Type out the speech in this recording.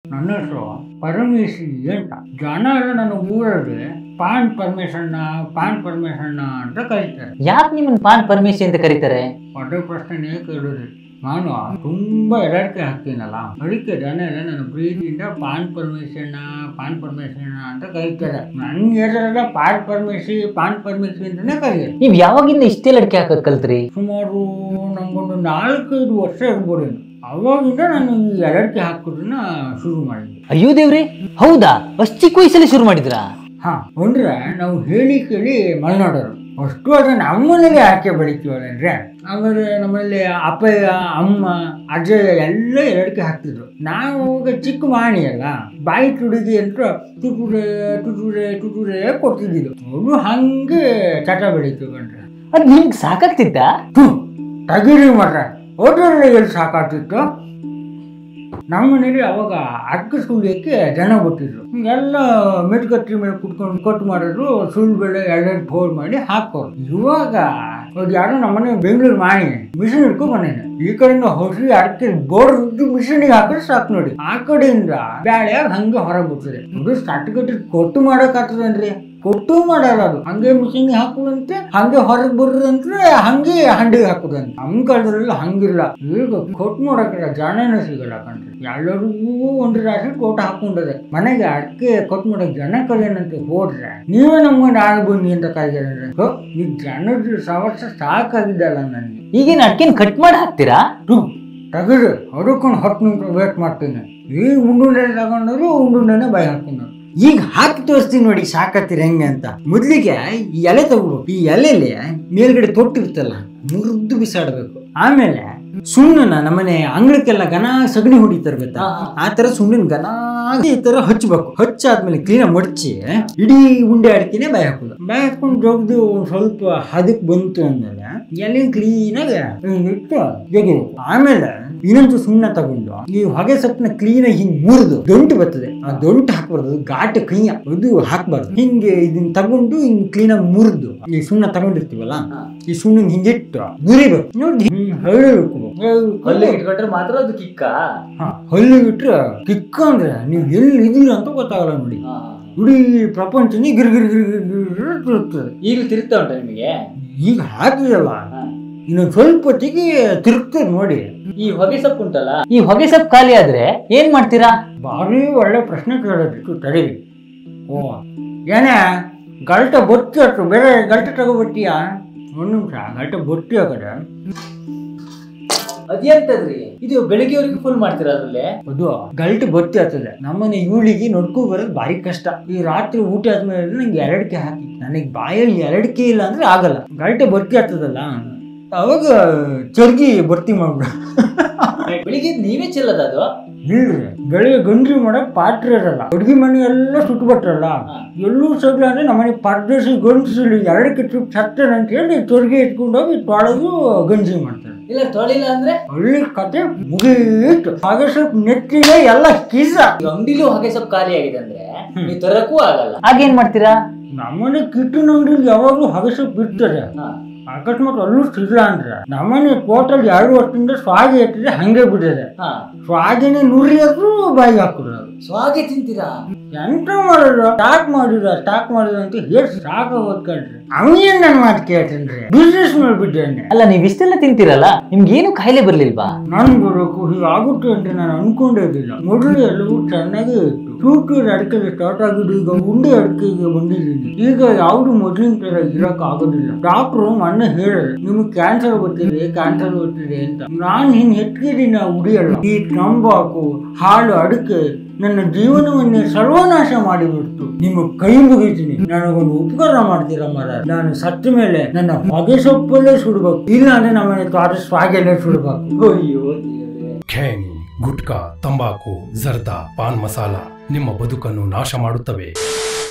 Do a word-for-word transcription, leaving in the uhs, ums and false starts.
ನನ್ನ ಹೆಸರು ಪರಮೇಶಿ ಅಂತ. ಜನ ಎಲ್ಲ ನನ್ನ ಊರಲ್ಲಿ ಪಾನ್ ಪರಮೇಶಣ್ಣ ಪಾನ್ ಪರಮೇಶಣ್ಣ ಅಂತ ಕರೀತಾರೆ. ಯಾಕೆ ನಿಮ್ಮನ್ನ ಪಾನ್ ಪರಮೇಶಿ ಅಂತ ಕರೀತಾರೆ? ಒಳ್ಳೆ ಪ್ರಶ್ನೆ ಕೇಳಿದ್ರಿ. ನಾನು ತುಂಬಾ ಎಡರ್ಕೆ ಹಾಕ್ತೀನಲ್ಲ, ಅದಕ್ಕೆ ಜನ ಎಲ್ಲ ನನ್ನ ಪ್ರೀತಿಯಿಂದ ಪಾನ್ ಪರಮೇಶಣ್ಣ ಪಾನ್ ಪರಮೇಶಣ್ಣ ಅಂತ ಕರೀತಾರೆ. ನನ್ಗೆ ಹೆಸರೆಲ್ಲ ಪಾನ್ ಪರಮೇಶಿ ಪಾನ್ ಪರಮೇಶಿ ಅಂತಾನೆ ಕರೀತಾರೆ. ನೀವ್ ಯಾವಾಗಿಂದ ಇಷ್ಟೆಲ್ಲ ಅಡಿಕೆ ಹಾಕೋದ್ ಕಲ್ತ್ರಿ? ಸುಮಾರು ನಂಗೊಂದು ನಾಲ್ಕೈದು ವರ್ಷ ಇರ್ಬೋದೇನು. ಅವಾಗಿಂದ ನಾನು ಈ ಎಡರ್ಕೆ ಹಾಕೋದನ್ನ ಶುರು ಮಾಡಿದ್ದೆ. ಅಯ್ಯೋ ದೇವ್ರಿ, ಹೌದಾ? ಅಷ್ಟು ಚಿಕ್ಕ ವಯಸ್ಸಲ್ಲಿ ಶುರು ಮಾಡಿದ್ರಾ? ಹಾ, ಅಂದ್ರೆ ನಾವು ಹೇಳಿ ಕೇಳಿ ಮಲೆನಾಡೋರು. ಅಷ್ಟು ಅದ್ರ ನಮ್ಮನೇಲಿ ಹಾಕಿ ಬೆಳಿತೀವಲ್ಲಂದ್ರೆ. ಆಮೇಲೆ ನಮ್ಮಲ್ಲಿ ಅಪ್ಪಯ್ಯ ಅಮ್ಮ ಅಜ್ಜಯ್ಯ ಎಲ್ಲ ಎರಡಿಕೆ ಹಾಕ್ತಿದ್ರು. ನಾವು ಚಿಕ್ಕ ಮಾಣಿ ಅಲ್ಲ, ಬಾಯಿ ತುಡಿದಿ ಅಂತ ತುಟುರೆ ತುಟುರೆ ತುಟುರೆ ಕೊಡ್ತಿದ್ದಿದ್ದು. ಅವರು ಹಂಗೆ ಚಟ ಬೆಳೀತು ಕಂಡ್ರೆ. ಅದ್ ನಿಮ್ಗೆ ಸಾಕಾಗ್ತಿತ್ತ? ತಗಿರಿ ಮಾತ್ರ ಓದೋದ್ರಲ್ಲಿ ಎಲ್ಲಿ ಸಾಕಾಗ್ತಿತ್ತು. ನಮ್ಮ ಮನೇಲಿ ಅವಾಗ ಅಕ್ಕ ಸುಳಿಯಕ್ಕೆ ಜನ ಬಿಟ್ಟಿದ್ರು. ಎಲ್ಲ ಮೆಟ್ಕಟ್ಟಿ ಮೇಲೆ ಕುತ್ಕೊಂಡು ಕಟ್ ಮಾಡಿದ್ರು, ಸುಳ್ಳು ಬೆಳೆ ಎರಡೆರಡು ಫೋಲ್ ಮಾಡಿ ಹಾಕೋರು. ಇವಾಗ ಅದು ಯಾರೋ ನಮ್ಮನೆ ಬೆಂಗಳೂರು ಮಾಡಿ ಮಿಷಿನ್ ಹಿಡ್ಕೊಂಡು ಬಂದೇನೆ. ಈ ಕಡೆಯಿಂದ ಹೊಸಿ ಅಡಿಕೆ ಬೋರ್ಡ್ ಮಿಷಿನಿಗೆ ಹಾಕಿದ್ರೆ ಸಾಕು ನೋಡಿ. ಆ ಕಡೆಯಿಂದ ಬ್ಯಾಳೆ ಹಂಗೆ ಹೊರಗೆ ಬಿಡ್ತದೆ. ಅದು ಸಟ್ಕಟ್ಟಿ ಕೊಟ್ಟು ಮಾಡಕ್ ಆಗ್ತದನ್ರಿ. ಕೊಟ್ಟು ಮಾಡಲ್ಲ, ಅದು ಹಂಗೆ ಮಿಷಿನ್ಗೆ ಹಾಕುದಂತೆ, ಹಂಗೆ ಹೊರಗೆ ಬರೋದಂದ್ರೆ ಹಂಗೆ ಹಂಡಿಗೆ ಹಾಕುದಂತೆ. ನಮ್ಮ ಕಾಲದಲ್ಲಿ ಹಂಗಿಲ್ಲ. ಈಗ ಕೊಟ್ಟು ಮಾಡಕ್ಕಿಲ್ಲ, ಜನನೇ ಸಿಗಲ್ಲ ಕಣ್ರಿ. ಎಲ್ಲರಿಗೂ ಒಂದು ರಾಶಿ ಕೋಟ ಹಾಕೊಂಡದೆ. ಮನೆಗೆ ಅಡಿಕೆ ಕೊಟ್ಟು ಮಾಡಕ್ ಜನ ಕಲಿಯನಂತೆ ಹೋದ್ರೆ ನೀವೇ ನಮ್ಗೆ ನಾಳೆ ಬನ್ನಿ ಅಂತ ಕಾಯ್ತಾರೆ. ಈ ಜನದ ಸವರ್ಸ ಸಾಕಾಗಿದ್ದಲ್ಲ ನನಗೆ. ಈಗೇನು ಅಡಿಕೆನ ಕಟ್ ಮಾಡಿ ಹಾಕ್ತೀರಾ? ತೆಗೆದು ಅದಕ್ಕೊಂದು ಹತ್ತು ನಿಮಿಷ ವೇಟ್ ಮಾಡ್ತೀನಿ. ಈ ಉಂಡುಂಡೆ ತಗೊಂಡರು ಉಂಡುಂಡೆನೆ ಬಾಯಿ ಹಾಕೊಂಡ್ರು. ಈಗ ಹಾಕಿ ತೋರಿಸ್ತೀನಿ ನೋಡಿ ಸಾಕತ್ತೀರಿ ಹೆಂಗೆ ಅಂತ. ಮೊದ್ಲಿಗೆ ಈ ಎಲೆ ತಗೋಬೇಕು. ಈ ಎಲೆಲಿ ಮೇಲ್ಗಡೆ ತೊಟ್ಟಿರ್ತಲ್ಲ, ಮುರಿದು ಬಿಸಾಡ್ಬೇಕು. ಆಮೇಲೆ ಸುಣ್ಣನ ನಮ್ಮನೆ ಅಂಗಳಕ್ಕೆಲ್ಲ ಗನ ಸಗಣಿ ಹೊಡಿತಾರೆ ಗೊತ್ತಾ, ಆ ತರ ಸುಣ್ಣನ ಗನ ಈ ತರ ಹಚ್ಚಬೇಕು. ಹಚ್ಚಾದ್ಮೇಲೆ ಕ್ಲೀನಾಗಿ ಮಡಚಿ ಇಡೀ ಉಂಡೆ ಅಡಿಕೆನೆ ಬಾಯಿ ಹಾಕೋದು. ಬಾಯಿ ಹಾಕೊಂಡು ಜೋಗ್ದು ಒಂದ್ ಸ್ವಲ್ಪ ಹದಕ್ ಬಂತು ಅಂದ್ಮೇಲೆ ಎಲೆ ಕ್ಲೀನಾಗಿ ಇಟ್ಟು ಜಗಿದು, ಆಮೇಲೆ ಇನ್ನೊಂದು ಸುಣ್ಣ ತಗೊಂಡು ಈ ಹೊಗೆ ಸೊಪ್ಪನ್ನ ಕ್ಲೀನಾಗಿ ಹಿಂಗ್ ಮುರಿದು ದೊಂಟು ಬರ್ತದೆ, ಆ ದೊಂಟು ಹಾಕ್ಬಾರ್ದು, ಘಾಟ ಕೈಯ ಅದು ಹಾಕ್ಬಾರ್ದು. ಹಿಂಗೆ ಇದನ್ನ ತಗೊಂಡು ಹಿಂಗ್ ಕ್ಲೀನಾಗಿ ಮುರಿದು ಈ ಸುಣ್ಣ ತಗೊಂಡಿರ್ತೀವಲ್ಲ, ಈ ಸುಣ್ಣ ಹಿಂಗಿಟ್ಟು ಮುರಿಬೇಕು ನೋಡಿ. ಹಳ್ಳಿಬೇಕು, ಹಲ್ಲಿಗೆ ಇಟ್ಕೊಂಡ್ರೆ ಮಾತ್ರ ಅದು ಕಿಕ್ಕ. ಹಾ, ಹಲ್ಲಿಗೆ ಇಟ್ರೆ ಕಿಕ್ಕ ಅಂದ್ರೆ ನೀವು ಎಲ್ಲಿ ಇದೀರ ಅಂತ ಗೊತ್ತಾಗಲ್ಲ ನೋಡಿ. ಇಡೀ ಪ್ರಪಂಚನೇ ಗಿರ್ ಗಿರ್ ಗಿರ್ ಗಿರ್ ತಿರುಗ್ತದೆ. ಈಗ ತಿರುಗ್ತಾ ಉಂಟ ನಿಮಗೆ? ಈಗ ಹಾಕಿದಲ್ಲ, ಇನ್ನೊಂದು ಸ್ವಲ್ಪ ಹೊತ್ತಿಗೆ ತಿರುಗ್ತದೆ ನೋಡಿ. ಈ ಹೊಗೆ ಸೊಪ್ಪು ಉಂಟಲ್ಲ, ಈ ಹೊಗೆ ಸೊಪ್ಪು ಖಾಲಿ ಆದ್ರೆ ಏನ್ ಮಾಡ್ತೀರಾ? ಭಾರಿ ಒಳ್ಳೆ ಪ್ರಶ್ನೆ ಕೇಳೋದಿತ್ತು, ತಡೀರಿ. ಓ ಏನೇ ಗಲ್ಟ ಬೊತ್ತಿ ಅಷ್ಟು ಬೇರೆ ಗಲ್ಟ ತಗೋಬರ್ತೀಯಾ? ಒಂದು ನಿಮಿಷ, ಗಲ್ಟ ಬೊತ್ತಿ ಹಾಕದೆ. ಅದೇಂತದ್ರಿ ಇದು? ಬೆಳಿಗ್ಗೆವರೆಗೂ ಫುಲ್ ಮಾಡ್ತೀರಾ ಅದ್ರಲ್ಲಿ? ಅದು ಗಲ್ಟ್ ಬೊತ್ತಿ ಆಗ್ತದೆ. ನಮ್ಮನೆ ಇವಳಿಗೆ ನೋಡ್ಕೊ ಬರೋದು ಭಾರಿ ಕಷ್ಟ. ಈ ರಾತ್ರಿ ಊಟ ಆದ್ಮೇಲೆ ನಂಗೆ ಎರಡಕ್ಕೆ ಹಾಕಿ, ನನಗೆ ಬಾಯಲ್ಲಿ ಎರಡಕ್ಕೆ ಇಲ್ಲ ಅಂದ್ರೆ ಆಗಲ್ಲ. ಗಲ್ಟೆ ಬೊತ್ತಿ ಆಗ್ತದಲ್ಲ, ಅವಾಗ ಚರ್ಗಿ ಬರ್ತಿ ಮಾಡ್ಬಿಡ. ಬೆಳಿಗ್ಗೆ ನೀವೇ ಚೆಲ್ಲದ ಅದು? ಇಲ್ರಿ, ಬೆಳಿಗ್ಗೆ ಗಂಜಿ ಮಾಡಕ್ ಪಾತ್ರೆ ಇರಲ್ಲ, ಅಡ್ಗೆ ಮನೆ ಎಲ್ಲ ಸುಟ್ಬಿಟ್ರಲ್ಲ, ಎಲ್ಲೂ ಸಗ್ಲ ಅಂದ್ರೆ ನಮ್ಮನೆ ಪರ್ದೇಸಿ ಗಂಜಿ ಎರಡಕ್ಕೆ ಟ್ರಿಪ್ ಸತ್ತೇನೆ ಅಂತ ಹೇಳಿ ಚೊರ್ಗಿ ಇಟ್ಕೊಂಡೋಗಿ ತೊಳೆದು ಗಂಜಿ ಮಾಡ್ತಾರೆ. ಇಲ್ಲ ತೊಳಿಲ್ಲ ಅಂದ್ರೆ ಹಳ್ಳಿ ಕತೆ ಮುಗೀತು. ಹಾಗೆ ಸ್ವಲ್ಪ ನೆತ್ತಿಗೆ ಎಲ್ಲ ಕೀಸ. ಅಂಗಡಿಲೂ ಹಾಗೆ ಸ್ವಲ್ಪ ಖಾಲಿ ಆಗಿದೆ ಅಂದ್ರೆ ನೀವು ತರಕ್ಕೂ ಆಗಲ್ಲ. ಹಾಗೇನ್ ಮಾಡ್ತೀರಾ? ನಮ್ಮನೆ ಕಿಟ್ಟಿನ ಅಂಗಡಿಲಿ ಯಾವಾಗ್ಲೂ ಹಾಗೆ ಸ್ವಲ್ಪ ಬಿಡ್ತಾರೆ. ಅಕಸ್ಮಾತ್ ಅಲ್ಲೂ ಸಿಗ್ಲ ಅಂದ್ರೆ ನಮ್ಮನೆ ಟೋಟಲ್ ಎರಡು ವರ್ಷದಿಂದ ಸ್ವಾಗಿ ಇಟ್ಟಿದ್ರೆ ಹಂಗೆ ಬಿಟ್ಟಿದೆ. ಸ್ವಾಗಿನೇ ನುರಿಯೋದು ಬಾಯಿ ಹಾಕುದು. ಸ್ವಾಗೆ ತಿಂತೀರಾ? ಎಂತ ಮಾಡೋದು, ಸ್ಟಾಕ್ ಮಾಡಿದ್ರ ಸ್ಟಾಕ್ ಮಾಡಿದ್ರ ಅಂತ ಹೇಳಿ ಸಾಕ ಓದ್ಕೊಂಡ್ರಿ. ಅವನೇನ್ ನನ್ ಮಾತು ಕೇಳ್ತೇನ್ರಿ, ಬಿಸ್ನೆಸ್ ಮಾಡ್ಬಿಟ್ಟೇನೆ. ಅಲ್ಲ, ನೀವ್ ಇಷ್ಟೆಲ್ಲ ತಿಂತೀರಲ್ಲ, ನಿಮ್ಗೆ ಏನು ಕಾಯಿಲೆ ಬರ್ಲಿಲ್ವಾ? ನನ್ ಬರೋಕು ಹೀಗಾಗುತ್ತೆ ಅಂತ ನಾನು ಅನ್ಕೊಂಡೇ ಇದ್ದಿಲ್ಲ. ಮೊದಲು ಎಲ್ಲವೂ ಚೆನ್ನಾಗೇ ಇತ್ತು. ಚೂಟೂರು ಅಡಿಕೆಗೆ ಸ್ಟಾರ್ಟ್ ಆಗಿದ್ದು ಈಗ ಉಂಡೆ ಅಡಿಕೆಗೆ ಬಂದಿದ್ದೀನಿ. ಈಗ ಯಾವ್ದು ಮೊದಲಿನ ತರ ಇರಕ್ ಆಗೋದಿಲ್ಲ. ಡಾಕ್ಟ್ರು ಮೊನ್ನೆ ಹೇಳಿದ್ರು, ನಿಮ್ಗೆ ಕ್ಯಾನ್ಸರ್ ಬರ್ತಿದೆ ಕ್ಯಾನ್ಸರ್ ಬರ್ತಿದೆ ಅಂತ. ನಾನ್ ಹಿಂಗ್ ಹೆಚ್ಚಿನ ಉಡಿಯಲ್ಲ. ಈ ತಂಬಾಕು ಹಾಲು ಅಡಿಕೆ ನನ್ನ ಜೀವನವನ್ನೇ ಸರ್ವನಾಶ ಮಾಡಿಬಿಡ್ತು. ನಿಮ್ಮ ಕೈ ಮುಗಿತೀನಿ, ನನಗೊಂದು ಉಪಕಾರ ಮಾಡ್ತೀರಾ ಮರ? ನಾನು ಸತ್ತ ಮೇಲೆ ನನ್ನ ಹೊಗೆ ಸೊಪ್ಪಲ್ಲೇ ಸುಡ್ಬೇಕು, ಇಲ್ಲ ಅಂದ್ರೆ ನಮ್ಮನೆ ತೋಟ ಸ್ವಾಗೆಲ್ಲೇ ಸುಡ್ಬೇಕು. ಅಯ್ಯೋ ಖೇಣಿ, ಗುಟ್ಕಾ, ತಂಬಾಕು, ಜರ್ದಾ, ಪಾನ್ ಮಸಾಲ ನಿಮ್ಮ ಬದುಕನ್ನು ನಾಶ ಮಾಡುತ್ತವೆ.